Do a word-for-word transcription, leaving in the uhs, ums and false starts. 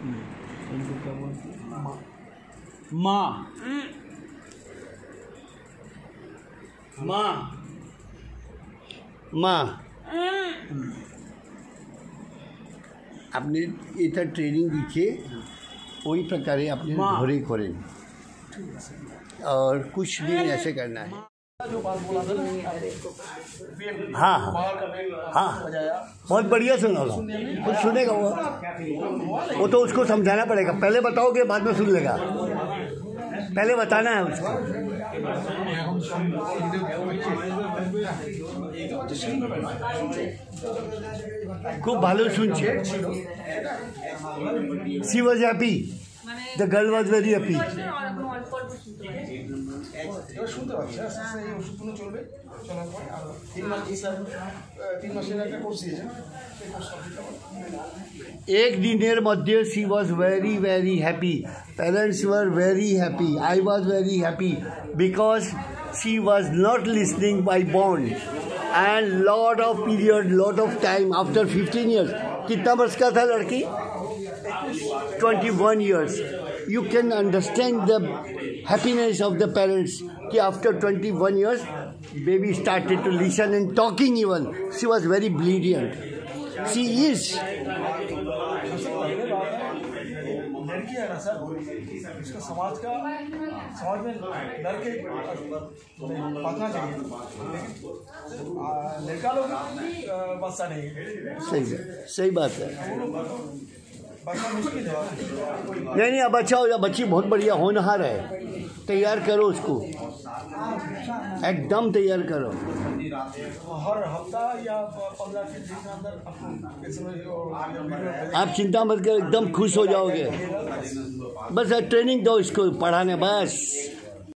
इनको क्या बोलते हैं? माँ माँ माँ माँ আপনি এটা ট্রেনিং দিচ্ছে वही प्रकार अपने घोड़े खोरें और कुछ दिन ऐसे करना है। हाँ हाँ हाँ बहुत बढ़िया सुना लो, कुछ सुनेगा वो वो तो उसको समझाना पड़ेगा। पहले बताओगे बाद में सुन लेगा, पहले बताना है उसको। खूब ভালো শুনছে। She was happy. The girl was very happy. শুনতে পাচ্ছি আস্তে আস্তে এই ওষুধগুলো চলবে, চলার পরে আর তিন মাস স্যার তিন মাসের একটা কোর্স দিয়েছেন, সেই কোর্স কমপ্লিট। एक दिनेर मध्य she was very very happy. Parents were very happy. I was very happy because she was not listening by bond and lot of period, lot of time after fifteen years. कितना वर्ष का था लड़की? twenty-one years. You can understand the happiness of the parents कि after twenty-one years baby started to listen and talking even. She was very brilliant. She is. लड़की है ना sir, इसको समाज का समाज में डर के बांटना चाहिए, लेकिन लड़का लोग बच्चा नहीं। सही सही बात है। बच्चा मुश्किल है। नहीं नहीं अब अच्छा हो जा, बच्ची बहुत बढ़िया होनहार है, तैयार करो उसको, एकदम तैयार करो। हर हफ्ता या पंद्रह दिन के अंदर आप चिंता मत करो, एकदम खुश हो जाओगे। बस ट्रेनिंग दो इसको, पढ़ाने बस।